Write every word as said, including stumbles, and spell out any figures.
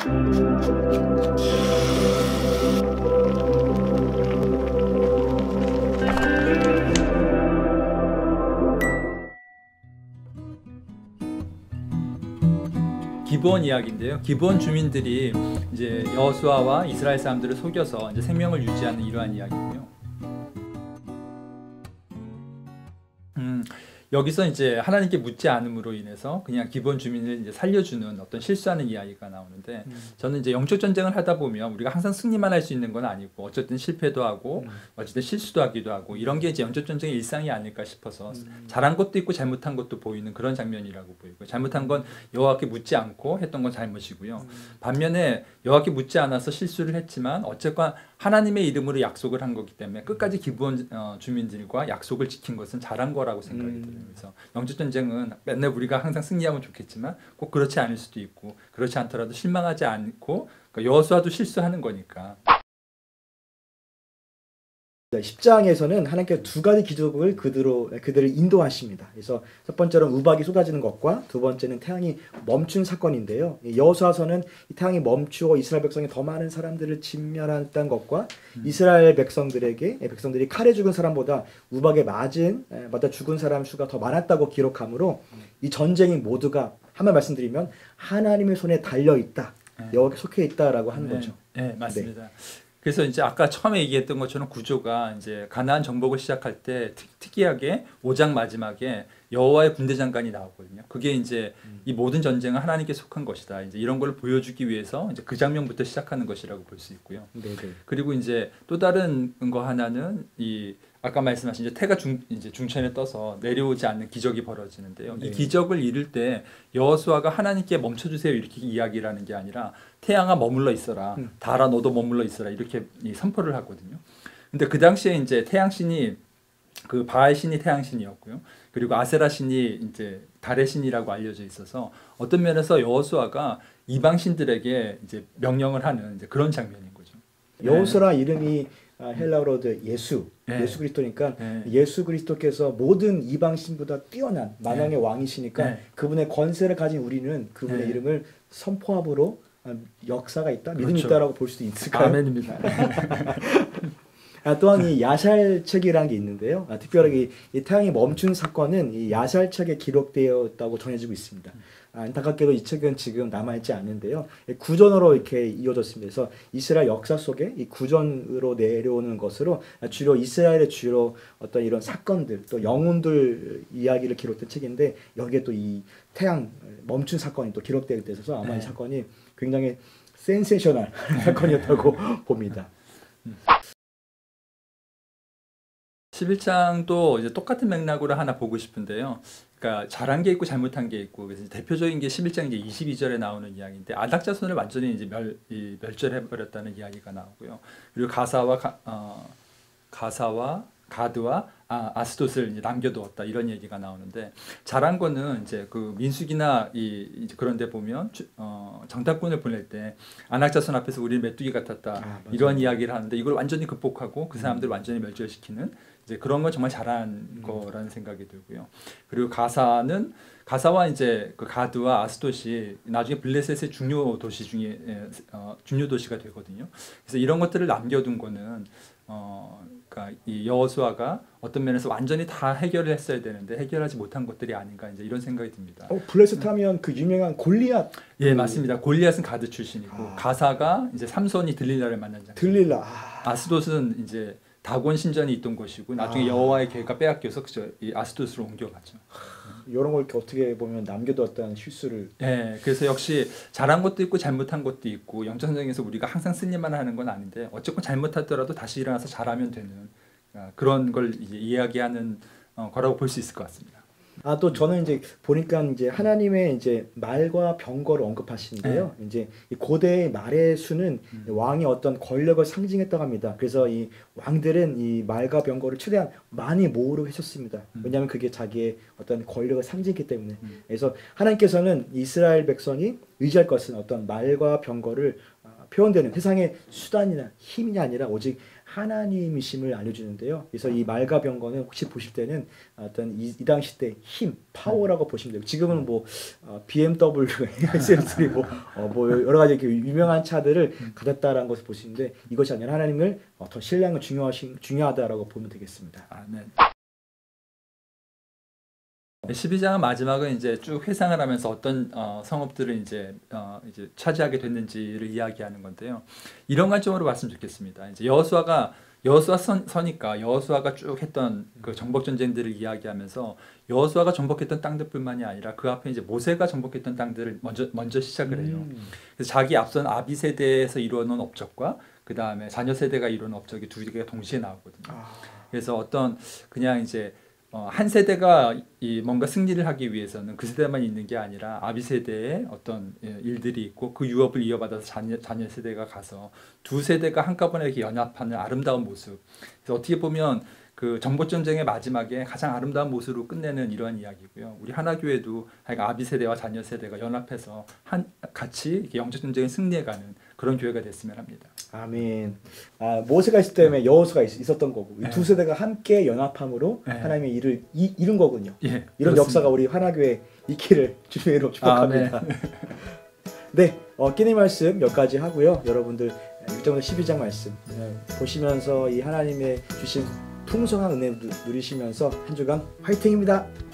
기브온 이야기인데요. 기브온 주민들이 이제 여호수아와 이스라엘 사람들을 속여서 이제 생명을 유지하는 이러한 이야기고요. 음, 여기서 이제 하나님께 묻지 않음으로 인해서 그냥 기브온 주민을 이제 살려주는 어떤 실수하는 이야기가 나오는데, 음. 저는 이제 영적 전쟁을 하다 보면 우리가 항상 승리만 할 수 있는 건 아니고 어쨌든 실패도 하고 음. 어쨌든 실수도 하기도 하고 이런 게 이제 영적 전쟁의 일상이 아닐까 싶어서 음. 잘한 것도 있고 잘못한 것도 보이는 그런 장면이라고 보이고, 잘못한 건 여호와께 묻지 않고 했던 건 잘못이고요. 음. 반면에 여호와께 묻지 않아서 실수를 했지만 어쨌건 하나님의 이름으로 약속을 한 거기 때문에 끝까지 기브온 어, 주민들과 약속을 지킨 것은 잘한 거라고 생각이 음. 들어요. 그래서 영적 전쟁은 맨날 우리가 항상 승리하면 좋겠지만 꼭 그렇지 않을 수도 있고, 그렇지 않더라도 실망하지 않고, 그러니까 여호수아도 실수하는 거니까. 십 장에서는 하나님께서 두 가지 기적을 그대로, 그들을 인도하십니다. 그래서 첫 번째로는 우박이 쏟아지는 것과 두 번째는 태양이 멈춘 사건인데요. 여호수아서는 이 태양이 멈추어 이스라엘 백성이 더 많은 사람들을 진멸했다는 것과 음. 이스라엘 백성들에게 백성들이 칼에 죽은 사람보다 우박에 맞은 맞아 죽은 사람 수가 더 많았다고 기록하므로 음. 이 전쟁이 모두가 한번 말씀드리면 하나님의 손에 달려 있다, 네. 여호와께 속해 있다라고 하는 네. 거죠. 네, 맞습니다. 네. 그래서 이제 아까 처음에 얘기했던 것처럼 구조가 이제 가나안 정복을 시작할 때 특, 특이하게 오 장 마지막에 여호와의 군대 장관이 나오거든요. 그게 이제 음. 이 모든 전쟁은 하나님께 속한 것이다, 이제 이런 걸 보여주기 위해서 이제 그 장면부터 시작하는 것이라고 볼 수 있고요. 네네. 그리고 이제 또 다른 거 하나는 이 아까 말씀하신 이제 태가 중 이제 중천에 떠서 내려오지 않는 기적이 벌어지는데요. 네. 이 기적을 이룰 때 여호수아가 하나님께 멈춰주세요 이렇게 이야기를 하는 게 아니라 태양아 머물러 있어라, 음. 달아 너도 머물러 있어라 이렇게 선포를 하거든요. 근데 그 당시에 이제 태양 신이 그 바알 신이 태양 신이었고요. 그리고 아세라 신이 이제 달의 신이라고 알려져 있어서 어떤 면에서 여호수아가 이방 신들에게 이제 명령을 하는 이제 그런 장면인 거죠. 여호수아 네. 이름이 헬라어로 예수, 네. 예수 그리스도니까 네. 예수 그리스도께서 모든 이방 신보다 뛰어난 만왕의 네. 왕이시니까 네. 그분의 권세를 가진 우리는 그분의 네. 이름을 선포함으로 역사가 있다, 믿음이 그렇죠. 있다라고 볼 수도 있을까요? 아멘입니다. 아, 또한 이 야샬책이라는 게 있는데요. 아, 특별하게 이 태양이 멈춘 사건은 이 야샬책에 기록되었다고 전해지고 있습니다. 아, 안타깝게도 이 책은 지금 남아있지 않는데요. 구전으로 이렇게 이어졌습니다. 그래서 이스라엘 역사 속에 이 구전으로 내려오는 것으로 주로 이스라엘의 주로 어떤 이런 사건들, 또 영웅들 이야기를 기록된 책인데, 여기에 또 이 태양 멈춘 사건이 또 기록되게 돼서 아마 네. 이 사건이 굉장히 센세셔널 사건이었다고 봅니다. 십일 장도 이제 똑같은 맥락으로 하나 보고 싶은데요. 그러니까 잘한 게 있고 잘못한 게 있고, 그래서 대표적인 게 십일 장 이제 이십이 절에 나오는 이야기인데, 아낙 자손을 완전히 이제 멸 이, 멸절해 버렸다는 이야기가 나오고요. 그리고 가사와 가, 어, 가사와 가드와 아, 아스돗을 이제 남겨두었다 이런 얘기가 나오는데, 잘한 거는 이제 그 민수기나 이 이제 그런데 보면 어, 정탐꾼을 보낼 때 아낙 자손 앞에서 우리는 메뚜기 같았다 아, 이런 이야기를 하는데, 이걸 완전히 극복하고 그 사람들을 음. 완전히 멸절시키는 이제 그런 건 정말 잘한 음. 거라는 생각이 들고요. 그리고 가사는 가사와 이제 그 가드와 아스돗이 나중에 블레셋의 중요 도시 중에 어, 중요 도시가 되거든요. 그래서 이런 것들을 남겨둔 거는 어, 그러니까 이 여호수아가 어떤 면에서 완전히 다 해결을 했어야 되는데 해결하지 못한 것들이 아닌가, 이제 이런 생각이 듭니다. 어, 블레셋 하면 그 유명한 골리앗. 예, 그... 맞습니다. 골리앗은 가드 출신이고 아... 가사가 이제 삼손이 들릴라를 만난 장. 들릴라. 아... 아스돗은 이제 다곤 신전이 있던 곳이고 나중에 아... 여호와의 계획과 빼앗겨서 그저 이 아스돗으로 옮겨갔죠. 이런 걸 이렇게 어떻게 보면 남겨뒀다는 실수를. 네, 그래서 역시 잘한 것도 있고 잘못한 것도 있고, 영적 전쟁에서 우리가 항상 승리만 하는 건 아닌데 어쨌건 잘못하더라도 다시 일어나서 잘하면 되는 그런 걸 이제 이야기하는 거라고 볼 수 있을 것 같습니다. 아, 또 저는 이제 보니까 이제 하나님의 이제 말과 병거를 언급하시는데요. 네. 이제 이 고대의 말의 수는 음. 왕의 어떤 권력을 상징했다고 합니다. 그래서 이 왕들은 이 말과 병거를 최대한 많이 모으려고 했었습니다. 음. 왜냐하면 그게 자기의 어떤 권력을 상징했기 때문에. 음. 그래서 하나님께서는 이스라엘 백성이 의지할 것은 어떤 말과 병거를 어, 표현되는 세상의 수단이나 힘이 아니라 오직 하나님이심을 알려주는데요. 그래서 이 말과 병거는 혹시 보실 때는 어떤 이, 이 당시 때 힘, 파워라고 보시면 돼요. 지금은 뭐 어, 비엠더블유, 에스엠쓰리 뭐, 어, 뭐 여러 가지 이렇게 유명한 차들을 가졌다라는 것을 보시는데 이것이 아니라 하나님을 어, 더 신뢰하는 중요하신 중요하다라고 보면 되겠습니다. 아, 네. 십이 장은 마지막은 이제 쭉 회상을 하면서 어떤 어, 성읍들을 이제 어, 이제 차지하게 됐는지를 이야기하는 건데요. 이런 관점으로 봤으면 좋겠습니다. 이제 여호수아가 여호수아 선, 서니까 여호수아가 쭉 했던 그 정복 전쟁들을 이야기하면서 여호수아가 정복했던 땅들뿐만이 아니라 그 앞에 이제 모세가 정복했던 땅들을 먼저 먼저 시작을 해요. 음. 그래서 자기 앞선 아비 세대에서 이루어놓은 업적과 그 다음에 자녀 세대가 이루어놓은 업적이 두 개가 동시에 나오거든요. 아, 그래서 어떤 그냥 이제 어, 한 세대가 이 뭔가 승리를 하기 위해서는 그 세대만 있는 게 아니라 아비 세대에 어떤 예, 일들이 있고 그 유업을 이어받아서 자녀, 자녀 세대가 가서 두 세대가 한꺼번에 이렇게 연합하는 아름다운 모습. 그래서 어떻게 보면 그 정복 전쟁의 마지막에 가장 아름다운 모습으로 끝내는 이러한 이야기고요. 우리 하나교회도 하여간 아비 세대와 자녀 세대가 연합해서 한 같이 이렇게 영적 전쟁에 승리해가는 그런 교회가 됐으면 합니다. 아멘. 아, 모세가 있을 때문에 여호수아가 있, 있었던 거고 이 두 네. 세대가 함께 연합함으로 네. 하나님의 일을 이, 이룬 거군요. 예, 이런 그렇습니다. 역사가 우리 하나교회 있기를 주님으로 축복합니다. 아멘. 네, 어, 끼니 말씀 여기까지 하고요. 여러분들 육 장부터 십이 장 말씀 어, 보시면서 이 하나님의 주신 풍성한 은혜 누- 누리시면서 한 주간 화이팅입니다.